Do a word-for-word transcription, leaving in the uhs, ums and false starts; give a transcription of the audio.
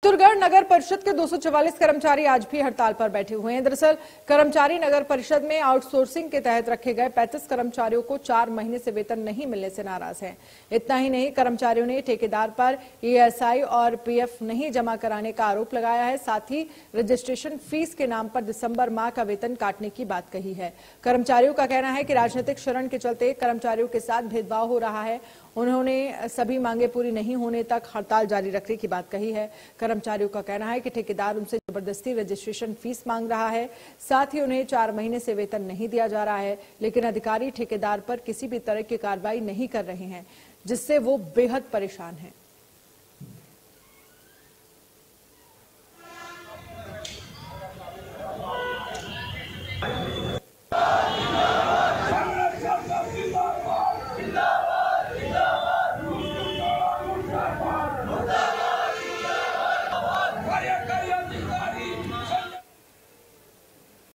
चित्तौड़गढ़ नगर परिषद के दो सौ चवालीस कर्मचारी आज भी हड़ताल पर बैठे हुए हैं। दरअसल कर्मचारी नगर परिषद में आउटसोर्सिंग के तहत रखे गए पैंतीस कर्मचारियों को चार महीने से वेतन नहीं मिलने से नाराज हैं। इतना ही नहीं, कर्मचारियों ने ठेकेदार पर ईएसआई और पीएफ नहीं जमा कराने का आरोप लगाया है। साथ ही रजिस्ट्रेशन फीस के नाम पर दिसंबर माह का वेतन काटने की बात कही है। कर्मचारियों का कहना है कि राजनीतिक शरण के चलते कर्मचारियों के साथ भेदभाव हो रहा है। उन्होंने सभी मांगे पूरी नहीं होने तक हड़ताल जारी रखने की बात कही है। कर्मचारियों का कहना है कि ठेकेदार उनसे जबरदस्ती रजिस्ट्रेशन फीस मांग रहा है। साथ ही उन्हें चार महीने से वेतन नहीं दिया जा रहा है, लेकिन अधिकारी ठेकेदार पर किसी भी तरह की कार्रवाई नहीं कर रहे हैं, जिससे वो बेहद परेशान हैं।